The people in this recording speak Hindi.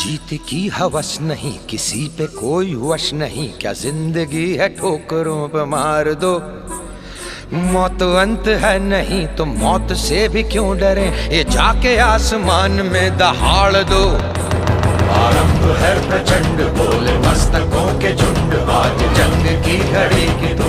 जीत की हवस नहीं, किसी पे कोई वश नहीं, क्या जिंदगी है ठोकरों पे मार दो। मौत अंत है नहीं तो मौत से भी क्यों डरे, ये जाके आसमान में दहाड़ दो। आरंभ है प्रचंड, बोले मस्तकों के झुंड, आज जंग की घड़ी की